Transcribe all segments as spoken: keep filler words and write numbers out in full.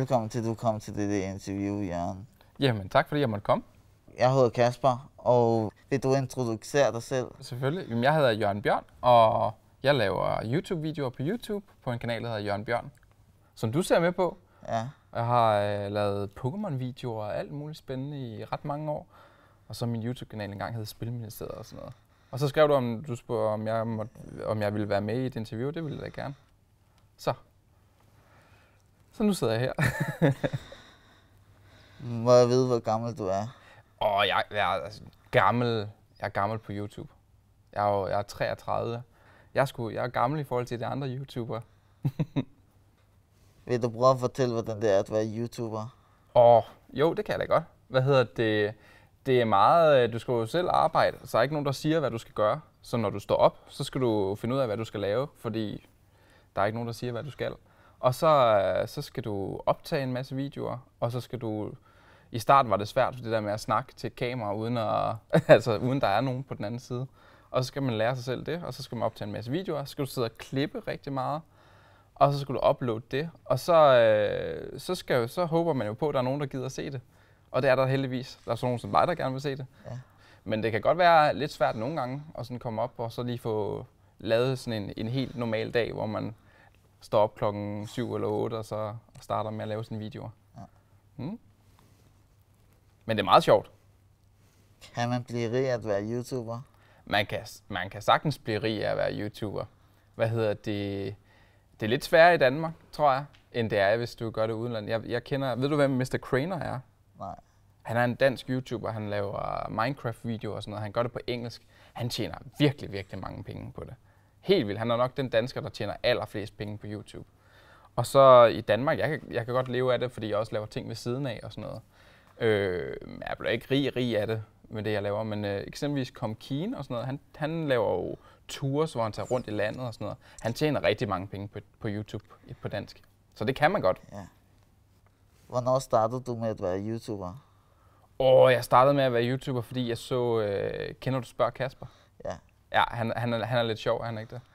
velkommen til, at du kom til det der interview, Jørgen. Jamen, tak fordi jeg måtte komme. Jeg hedder Kasper, og vil du introducere dig selv? Selvfølgelig. Jamen, jeg hedder Jørgen Bjørn, og jeg laver YouTube-videoer på YouTube på en kanal, der hedder Jørgen Bjørn, som du ser med på. Ja. Jeg har øh, lavet Pokémon-videoer og alt muligt spændende i ret mange år. Og så min YouTube-kanal engang hed Spilministeriet og sådan noget. Og så skrev du, om du spurgte, om jeg, måtte, om jeg ville være med i et interview. Det ville jeg da gerne. Så. Så nu sidder jeg her. Må jeg vide, hvor gammel du er? Åh, jeg, jeg er altså, gammel. Jeg er gammel på YouTube. Jeg er, jo, jeg er treogtredive. Jeg er, sgu, jeg er gammel i forhold til de andre YouTubere. Vil du prøve at fortælle, hvordan det er at være YouTuber? Åh, jo, det kan jeg da godt. Hvad hedder det? Det er meget, du skal jo selv arbejde, så er ikke nogen, der siger, hvad du skal gøre. Så når du står op, så skal du finde ud af, hvad du skal lave, fordi der er ikke nogen, der siger, hvad du skal. Og så, så skal du optage en masse videoer, og så skal du... I starten var det svært, det der med at snakke til et kamera, uden, at, altså, uden der er nogen på den anden side. Og så skal man lære sig selv det, og så skal man optage en masse videoer. Så skal du sidde og klippe rigtig meget, og så skal du uploade det. Og så, øh, så, skal, så håber man jo på, at der er nogen, der gider at se det. Og det er der heldigvis. Der er sådan nogen som mig, der gerne vil se det. Ja. Men det kan godt være lidt svært nogle gange at sådan komme op og så lige få lavet sådan en, en helt normal dag, hvor man står op klokken syv eller otte og så starter med at lave sine videoer. Ja. Hmm. Men det er meget sjovt. Kan man blive rig af at være YouTuber? Man kan, man kan sagtens blive rig af at være YouTuber. Hvad hedder det? Det er lidt sværere i Danmark, tror jeg, end det er, hvis du gør det udenlandet. Jeg, jeg kender, ved du, hvem mister Craner er? Nej. Han er en dansk YouTuber, han laver Minecraft-videoer og sådan noget. Han gør det på engelsk. Han tjener virkelig, virkelig mange penge på det. Helt vildt. Han er nok den dansker, der tjener allerflest penge på YouTube. Og så i Danmark, jeg kan, jeg kan godt leve af det, fordi jeg også laver ting ved siden af og sådan noget. Øh, jeg bliver ikke rig, rig af det med det, jeg laver, men øh, eksempelvis Kom Keen og sådan noget. Han, han laver jo tours, hvor han tager rundt i landet og sådan noget. Han tjener rigtig mange penge på, på YouTube på dansk. Så det kan man godt. Ja. Hvornår startede du med at være YouTuber? Åh, jeg startede med at være YouTuber, fordi jeg så... Øh, kender du Spørg Kasper? Ja. Ja, han, han, er, han er lidt sjov, er han ikke det?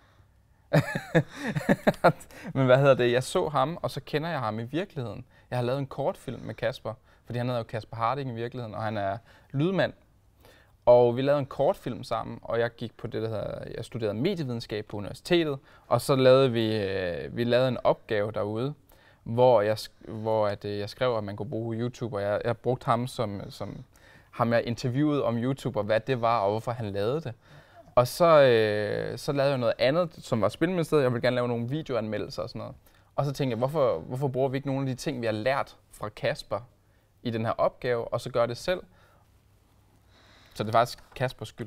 Men hvad hedder det? Jeg så ham, og så kender jeg ham i virkeligheden. Jeg har lavet en kortfilm med Kasper, fordi han hedder jo Kasper Harding i virkeligheden, og han er lydmand. Og vi lavede en kortfilm sammen, og jeg gik på det, der hedder... Jeg studerede medievidenskab på universitetet, og så lavede vi, øh, vi lavede en opgave derude, hvor jeg, hvor at, jeg skrev, at man kunne bruge YouTube, og jeg, jeg brugte ham som, som ham jeg interviewede om YouTube, og hvad det var, og hvorfor han lavede det. Og så, øh, så lavede jeg noget andet, som var Spilministeriet. Jeg ville gerne lave nogle videoanmeldelser og sådan noget. Og så tænkte jeg, hvorfor, hvorfor bruger vi ikke nogle af de ting, vi har lært fra Kasper i den her opgave, og så gør det selv? Så det er faktisk Kaspers skyld.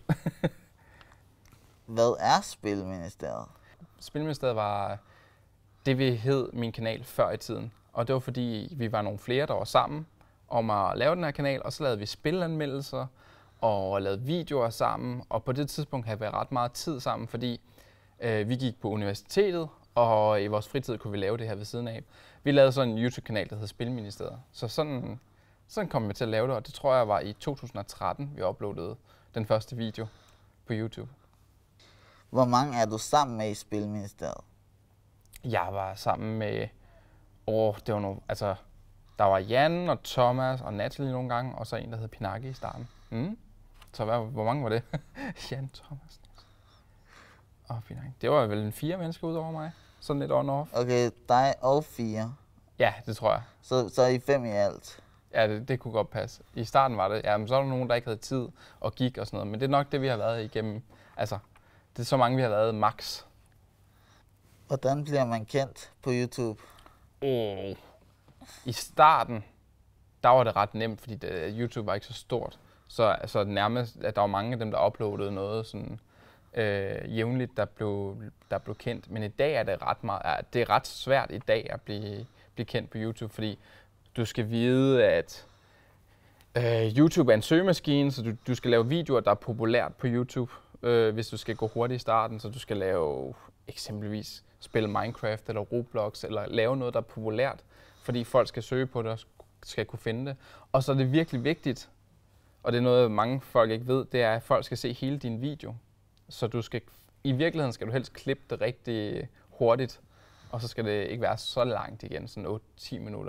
Hvad er Spilministeriet? Spilministeriet var det, vi hed min kanal før i tiden. Og det var fordi, vi var nogle flere, der var sammen om at lave den her kanal, og så lavede vi spilanmeldelser og lavede videoer sammen. Og på det tidspunkt havde vi ret meget tid sammen, fordi øh, vi gik på universitetet, og i vores fritid kunne vi lave det her ved siden af. Vi lavede sådan en YouTube-kanal, der hed Spilministeriet. Så sådan, sådan kom vi til at lave det, og det tror jeg var i to tusind og tretten, vi uploadede den første video på YouTube. Hvor mange er du sammen med i Spilministeriet? Jeg var sammen med, åh, det var nogle, altså, der var Jan og Thomas og Natalie nogle gange, og så en, der hed Pinaki i starten. Mm. Så hvad, hvor mange var det? Jan, Thomas og Pinaki. Det var vel en fire mennesker ud over mig, sådan lidt on-off. Okay, dig og fire. Ja, det tror jeg. Så, så er I fem i alt? Ja, det, det kunne godt passe. I starten var det, ja, men så var der nogen, der ikke havde tid og gik og sådan noget, men det er nok det, vi har været igennem. Altså, det er så mange, vi har været max. Hvordan bliver man kendt på YouTube? Oh. I starten, der var det ret nemt, fordi det, YouTube var ikke så stort. Så altså, nærmest, at der var mange af dem, der uploadede noget sådan, øh, jævnligt, der blev, der blev kendt. Men i dag er det ret meget, er, det er ret svært i dag at blive, blive kendt på YouTube, fordi du skal vide, at øh, YouTube er en søgemaskine, så du, du skal lave videoer, der er populært på YouTube, øh, hvis du skal gå hurtigt i starten. Så du skal lave eksempelvis spille Minecraft eller Roblox, eller lave noget, der er populært, fordi folk skal søge på det og skal kunne finde det. Og så er det virkelig vigtigt, og det er noget, mange folk ikke ved, det er, at folk skal se hele din video. Så du skal, i virkeligheden skal du helst klippe det rigtig hurtigt, og så skal det ikke være så langt igen, sådan otte til ti minutter.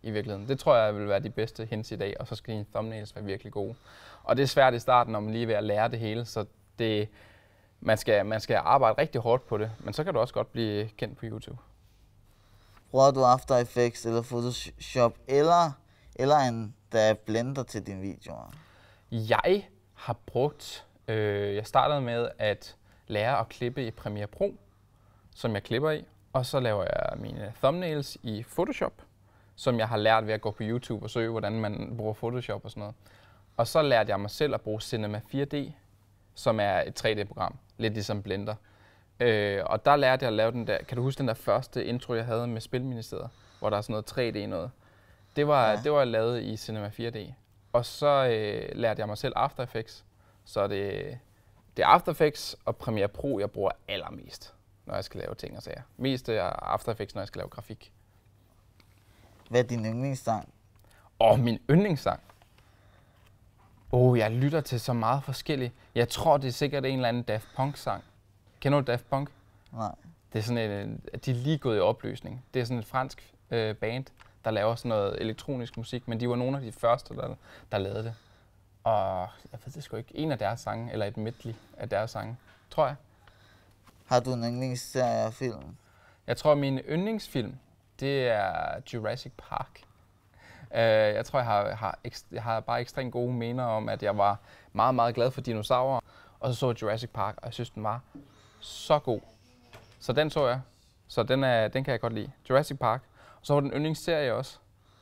i virkeligheden. Det tror jeg vil være de bedste hints i dag, og så skal dine thumbnails være virkelig gode. Og det er svært i starten, når man lige er ved at lære det hele, så det, man, skal, man skal arbejde rigtig hårdt på det, men så kan du også godt blive kendt på YouTube. Bruger du After Effects eller Photoshop eller, eller en der Blender til dine videoer? Jeg har brugt, øh, jeg startede med at lære at klippe i Premiere Pro, som jeg klipper i, og så laver jeg mine thumbnails i Photoshop, som jeg har lært ved at gå på YouTube og søge, hvordan man bruger Photoshop og sådan noget. Og så lærte jeg mig selv at bruge Cinema fire D, som er et tre D-program, lidt ligesom Blender. Øh, og der lærte jeg at lave den der, kan du huske den der første intro, jeg havde med Spilministeriet, hvor der er sådan noget tre D noget? Det var, ja. det var lavet i Cinema fire D. Og så øh, lærte jeg mig selv After Effects, så det, det er After Effects og Premiere Pro, jeg bruger allermest, når jeg skal lave ting og sager. Mest er After Effects, når jeg skal lave grafik. Hvad er din yndlingssang? Åh, min yndlingssang? Åh, oh, jeg lytter til så meget forskelligt. Jeg tror, det er sikkert en eller anden Daft Punk-sang. Kender du Daft Punk? Nej. Det er sådan en, de er lige gået i opløsning. Det er sådan et fransk øh, band, der laver sådan noget elektronisk musik, men de var nogle af de første, der, der lavede det. Og jeg ved det sgu ikke, en af deres sange, eller et medley af deres sange, tror jeg. Har du en yndlingsserie af film? Jeg tror, min yndlingsfilm, det er Jurassic Park. Uh, jeg tror, jeg har, har, jeg har bare ekstremt gode minder om, at jeg var meget, meget glad for dinosaurer. Og så så jeg Jurassic Park, og jeg synes, den var så god. Så den så jeg. Så den, er, den kan jeg godt lide. Jurassic Park. Og så var den yndlingsserie også.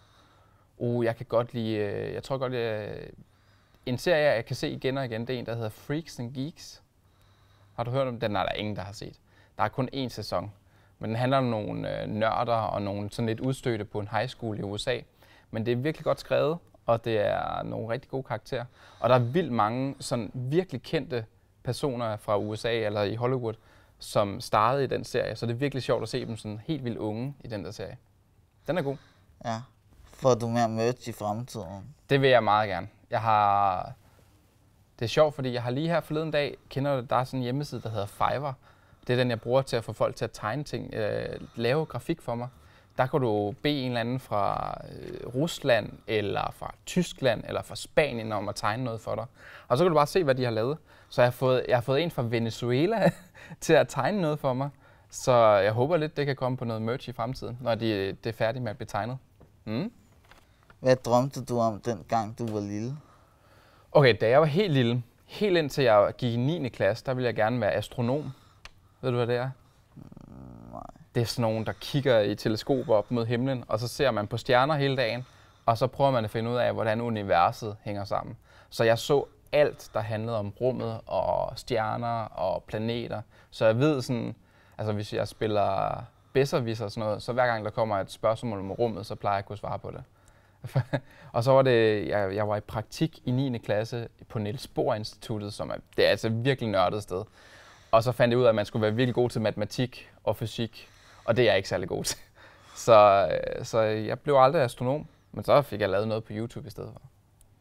Uh, jeg kan godt lide, jeg tror godt lide, en serie, jeg kan se igen og igen, det er en, der hedder Freaks and Geeks. Har du hørt om den? Den er der ingen, der har set. Der er kun én sæson. Men den handler om nogle øh, nørder og nogle sådan lidt udstødte på en high school i U S A. Men det er virkelig godt skrevet, og det er nogle rigtig gode karakterer. Og der er vildt mange sådan virkelig kendte personer fra U S A eller i Hollywood, som startede i den serie. Så det er virkelig sjovt at se dem sådan helt vildt unge i den der serie. Den er god. Ja. Får du mere merch i fremtiden? Det vil jeg meget gerne. Jeg har... Det er sjovt, fordi jeg har lige her forleden dag, kender du, der er sådan en hjemmeside, der hedder Fiverr. Det er den, jeg bruger til at få folk til at tegne ting, øh, lave grafik for mig. Der kan du bede en eller anden fra øh, Rusland, eller fra Tyskland, eller fra Spanien om at tegne noget for dig. Og så kan du bare se, hvad de har lavet. Så jeg har fået, jeg har fået en fra Venezuela til at tegne noget for mig. Så jeg håber lidt, det kan komme på noget merch i fremtiden, når de, det er færdigt med at blive tegnet. Mm. Hvad drømte du om, dengang du var lille? Okay, da jeg var helt lille, helt indtil jeg gik i niende klasse, der ville jeg gerne være astronom. Ved du, hvad det er? Mm, nej. Det er sådan nogen, der kigger i teleskoper op mod himlen, og så ser man på stjerner hele dagen, og så prøver man at finde ud af, hvordan universet hænger sammen. Så jeg så alt, der handlede om rummet og stjerner og planeter. Så jeg ved sådan, altså hvis jeg spiller Besserwisser og sådan noget, så hver gang der kommer et spørgsmål om rummet, så plejer jeg at kunne svare på det. Og så var det, jeg, jeg var i praktik i niende klasse på Niels Bohr Instituttet, som er, det er altså virkelig nørdet sted. Og så fandt jeg ud af, at man skulle være virkelig god til matematik og fysik, og det er jeg ikke særlig god til. Så, så jeg blev aldrig astronom, men så fik jeg lavet noget på YouTube i stedet for.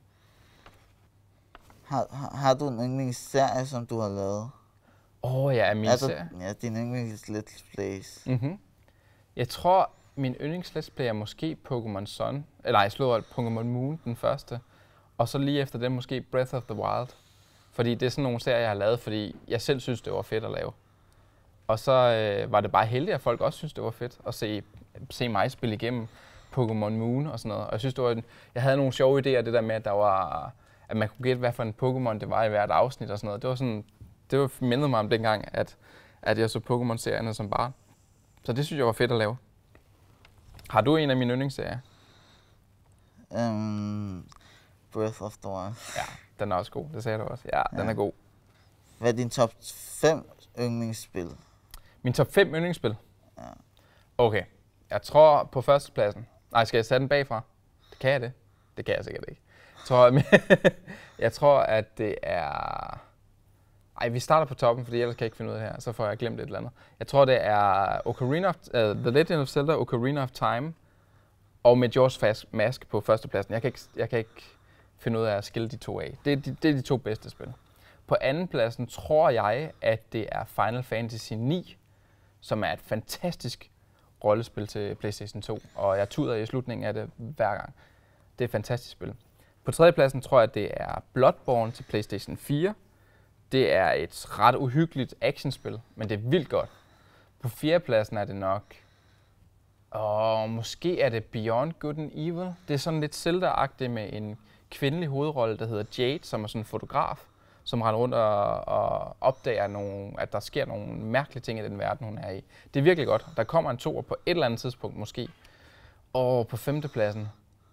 Har, har, har du en yndlingsserie, som du har lavet? Åh oh, ja, min altså, serie. Ja, din yndlings Let's Plays. Mm-hmm. Jeg tror, min yndlings Let's Play er måske Pokémon Sun, eller jeg slår Pokémon Moon, den første. Og så lige efter det måske Breath of the Wild. Fordi det er sådan nogle serier, jeg har lavet, fordi jeg selv synes, det var fedt at lave. Og så øh, var det bare heldigt, at folk også synes, det var fedt at se, se mig spille igennem Pokémon Moon og sådan noget. Og jeg synes, det var en, jeg havde nogle sjove idéer, det der med, at der var, at man kunne gætte, hvad for en Pokémon det var i hvert afsnit og sådan noget. Det var sådan, det var mindede mig om dengang, at, at jeg så Pokémon-serierne som barn. Så det synes jeg var fedt at lave. Har du en af mine yndlingsserier? Um, Breath of the Wild. Ja, den er også god. Det sagde du også. Ja, den ja. er god. Hvad er din top fem yndlingsspil? Min top fem yndlingsspil? Ja. Okay. Jeg tror på førstepladsen. Nej, skal jeg sætte den bagfra? Det kan jeg det? Det kan jeg sikkert ikke. Jeg tror, jeg tror at det er... Ej, vi starter på toppen, fordi ellers kan jeg ikke finde ud af det her. Så får jeg glemt et eller andet. Jeg tror, det er Ocarina of, uh, The Legend of Zelda, Ocarina of Time, og med Majora's Mask på førstepladsen. Jeg kan ikke, jeg kan ikke finde ud af at skille de to af. Det er de, det er de to bedste spil. På andenpladsen tror jeg, at det er Final Fantasy ni, som er et fantastisk rollespil til PlayStation to, og jeg tuder i slutningen af det hver gang. Det er et fantastisk spil. På tredjepladsen tror jeg, det er Bloodborne til PlayStation fire. Det er et ret uhyggeligt actionspil, men det er vildt godt. På fjerdepladsen er det nok... Og måske er det Beyond Good and Evil. Det er sådan lidt Zelda-agtigt med en kvindelig hovedrolle, der hedder Jade, som er sådan en fotograf, som render rundt og, og opdager, nogle, at der sker nogle mærkelige ting i den verden, hun er i. Det er virkelig godt. Der kommer en toer på et eller andet tidspunkt måske. Og på femtepladsen...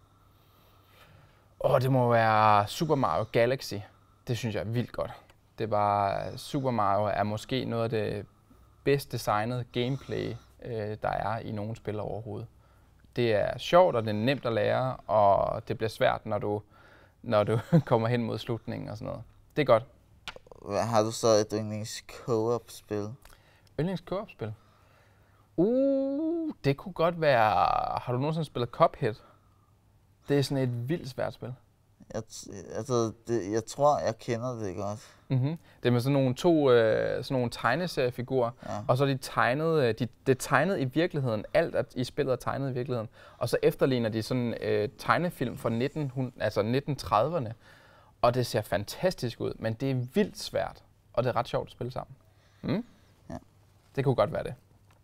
Åh, det må være Super Mario Galaxy. Det synes jeg er vildt godt. Det var Super Mario er måske noget af det bedst designede gameplay, øh, der er i nogle spil overhovedet. Det er sjovt, og det er nemt at lære, og det bliver svært, når du, når du kommer hen mod slutningen og sådan noget. Det er godt. Har du så et yndlings co-op-spil? Yndlings co-op-spil? Uh, det kunne godt være... Har du nogensinde spillet Cuphead? Det er sådan et vildt svært spil. Jeg, altså, det, jeg tror, jeg kender det godt. Mm-hmm. Det er med sådan nogle to øh, sådan nogle tegneseriefigurer, ja. Og så er de tegnet, de, det er tegnet i virkeligheden. Alt at i spillet er tegnet i virkeligheden. Og så efterligner de sådan øh, tegnefilm fra nitten, altså nitten trediverne. Og det ser fantastisk ud, men det er vildt svært. Og det er ret sjovt at spille sammen. Mm? Ja. Det kunne godt være det.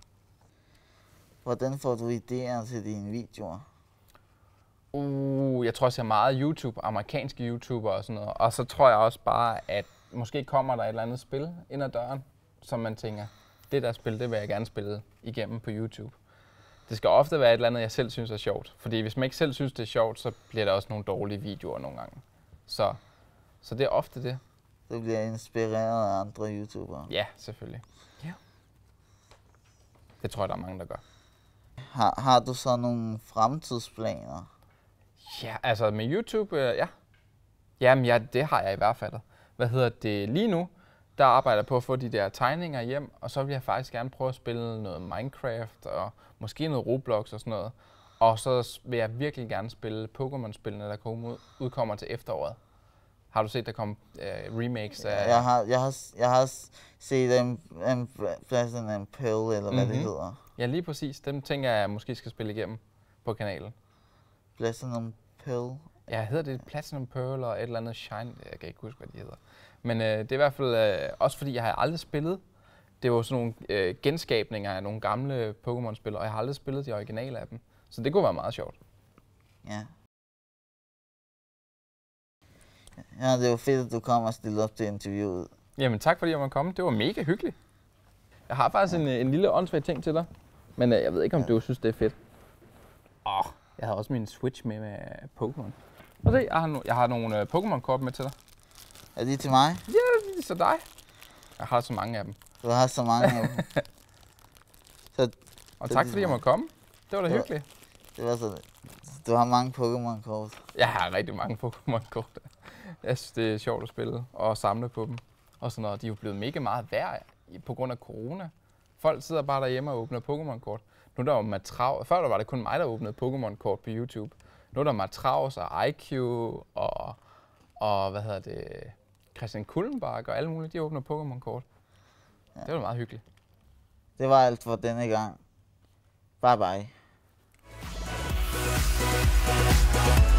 Hvordan får du idéer til dine videoer? Uh, jeg tror, jeg ser meget YouTube, amerikanske YouTuber og sådan noget. Og så tror jeg også bare, at måske kommer der et eller andet spil ind ad døren, som man tænker, det der spil, det vil jeg gerne spille igennem på YouTube. Det skal ofte være et eller andet, jeg selv synes er sjovt. Fordi hvis man ikke selv synes, det er sjovt, så bliver der også nogle dårlige videoer nogle gange. Så, så det er ofte det. Du bliver inspireret af andre YouTubere? Ja, selvfølgelig. Ja. Det tror jeg, der er mange, der gør. Har, har du så nogle fremtidsplaner? Ja, altså med YouTube, øh, ja. Jamen ja, det har jeg i hvert fald. Hvad hedder det? Lige nu, der arbejder jeg på at få de der tegninger hjem, og så vil jeg faktisk gerne prøve at spille noget Minecraft, og måske noget Roblox og sådan noget. Og så vil jeg virkelig gerne spille Pokémon-spillene, der kommer, udkommer til efteråret. Har du set, der kom øh, remakes af... Jeg har, jeg har, jeg har set en, en Platinum and Pearl, eller hvad mm-hmm. det hedder. Ja, lige præcis. Dem tænker jeg, jeg måske skal spille igennem på kanalen. Platinum Pearl? Ja, hedder det Platinum Pearl og et eller andet Shine? Jeg kan ikke huske, hvad de hedder. Men øh, det er i hvert fald øh, også fordi, jeg har aldrig spillet. Det var sådan nogle øh, genskabninger af nogle gamle Pokémon-spil, og jeg har aldrig spillet de originale af dem. Så det kunne være meget sjovt. Ja. Ja, det var fedt, at du kom og stillede op til interviewet. Jamen tak fordi jeg måtte komme. Det var mega hyggeligt. Jeg har faktisk ja. en, en lille åndssvag ting til dig. Men øh, jeg ved ikke, om ja. du synes, det er fedt. Åh, oh, jeg har også min Switch med med Pokémon. Og se, jeg har, no- jeg har nogle uh, Pokémon-kort med til dig. Er de til mig? Ja, det er til dig. Jeg har så mange af dem. Du har så mange af dem. Så, og tak fordi jeg måtte komme. Det var da det hyggeligt. Var, det var så Du har mange Pokémon-kort. Jeg har rigtig mange Pokémon-kort. Jeg synes, det er sjovt at spille og samle på dem. Og sådan noget. De er jo blevet mega meget værd på grund af corona. Folk sidder bare derhjemme og åbner Pokémon-kort. Nu er der jo Matraus. Før der var det kun mig, der åbnede Pokémon-kort på YouTube. Nu er der Matraus og I Q og, og hvad hedder det, Christian Kullenbach og alle mulige, de åbner Pokémon-kort. Ja. Det var meget hyggeligt. Det var alt for denne gang. Bye bye.